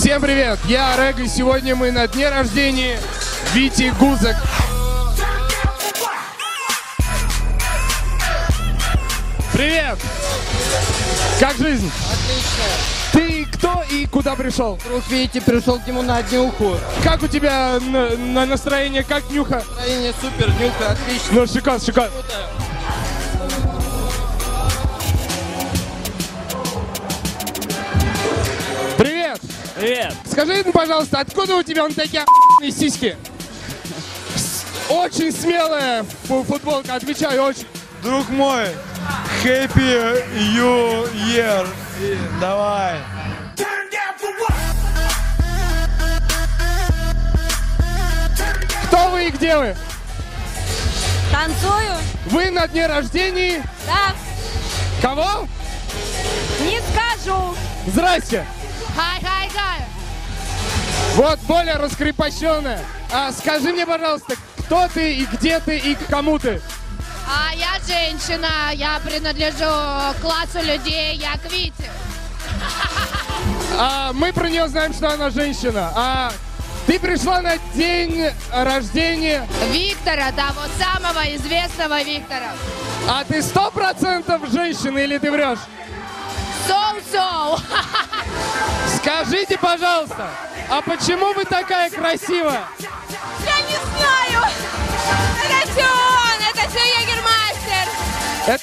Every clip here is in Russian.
Всем привет, я Орег, и сегодня мы на дне рождения Вити Гузак. Привет! Как жизнь? Отлично. Ты кто и куда пришел? Друг Вити пришел к нему на днюху. Как у тебя на настроение, как нюха? Настроение супер, днюха отлично. Ну, шикарно, шикарно. Привет! Привет! Скажи, пожалуйста, откуда у тебя такие охуенные сиськи? Очень смелая футболка, отвечаю, очень. Друг мой, Happy New Year. Давай. Кто вы и где вы? Танцую? Вы на дне рождения? Да. Кого? Не скажу. Здрасте. Хай-хай-хай. Вот более раскрепощенная. Скажи мне, пожалуйста, кто ты и где ты и к кому ты? Я женщина, я принадлежу классу людей, я к Вите. Мы про нее знаем, что она женщина. Ты пришла на день рождения Виктора, того самого известного Виктора. А ты 100% женщина или ты врешь? Соу-соу. Скажите, пожалуйста, а почему вы такая красивая? Я не знаю. Это все он, это все Егермастер.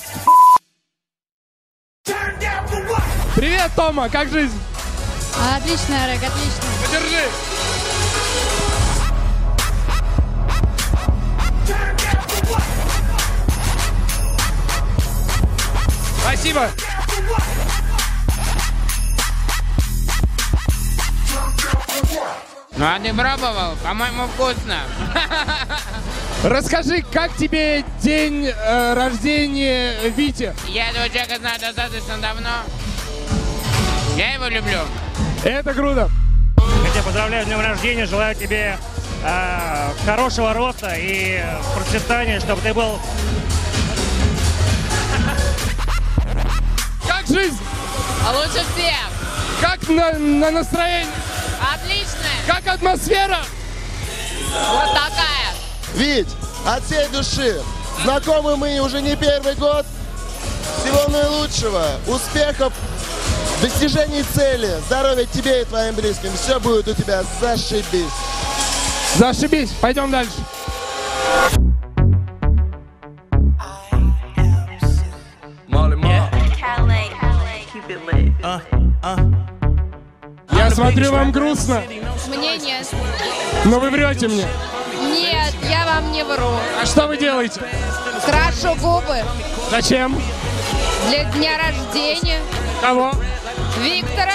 Привет, Тома, как жизнь? Отлично, Орег, отлично. Подержи. Спасибо. Ну а ты пробовал? По-моему, вкусно. Расскажи, как тебе день рождения Вити? Я этого человека знаю достаточно давно. Я его люблю. Это круто. Я тебя поздравляю с днем рождения, желаю тебе хорошего роста и процветания, чтобы ты был... Как жизнь? Лучше всех. Как на настроение? Отличная. Как атмосфера? Вот такая. Вить, от всей души, знакомы мы уже не первый год. Всего наилучшего, успехов, достижений цели, здоровья тебе и твоим близким. Все будет у тебя зашибись. Зашибись, пойдем дальше. Я смотрю, вам грустно, Мне нет. но вы врете мне. Нет, я вам не вру. А что вы делаете? Крашу губы Зачем? для дня рождения Кого? Виктора.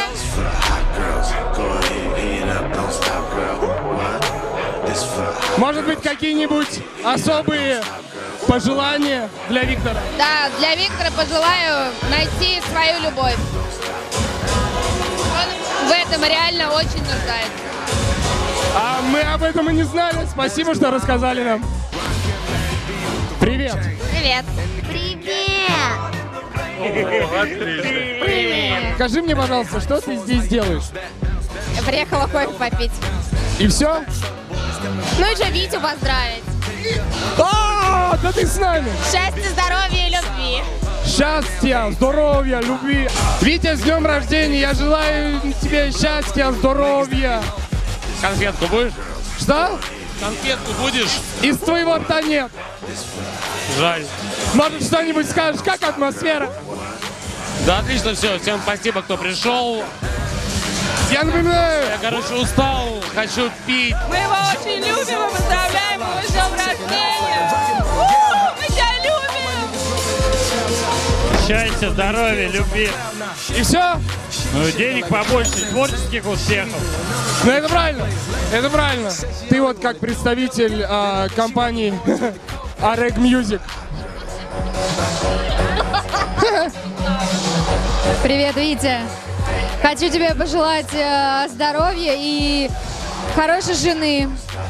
Может быть, какие-нибудь особые пожелания для Виктора? Да, для Виктора пожелаю найти свою любовь. Он в этом реально очень нуждается. А мы об этом и не знали. Спасибо, что рассказали нам. Привет. Привет. Привет. Скажи мне, пожалуйста, что ты здесь делаешь? Я приехала кофе попить. И все? Ну и что, Витю поздравить. Да ты с нами! Счастья, здоровья и любви. Счастья, здоровья, любви. Витя, с днем рождения! Я желаю тебе счастья, здоровья. Конфетку будешь? Что? Конфетку будешь? Из твоего рта нет. Жаль. Может, что-нибудь скажешь? Как атмосфера? Да, отлично все. Всем спасибо, кто пришел. Я напоминаю, Я, короче, устал, хочу пить. Мы его очень любим и поздравляем его с днем рождения. Мы тебя любим. Счастья, здоровья, любви. и все. Ну, денег побольше, творческих успехов. Ну, это правильно. Это правильно. Ты вот как представитель компании Орег Music. Привет, Витя. Хочу тебе пожелать здоровья и хорошей жены.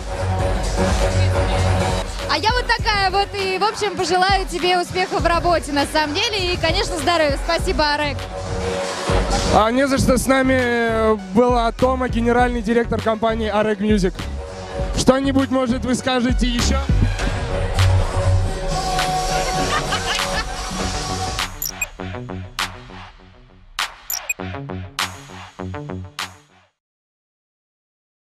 А я вот такая вот, и, в общем, пожелаю тебе успехов в работе, на самом деле, и, конечно, здоровья. Спасибо, Орег. Не за что. С нами была Тома, генеральный директор компании Areg Music. Что-нибудь, может, вы скажете еще?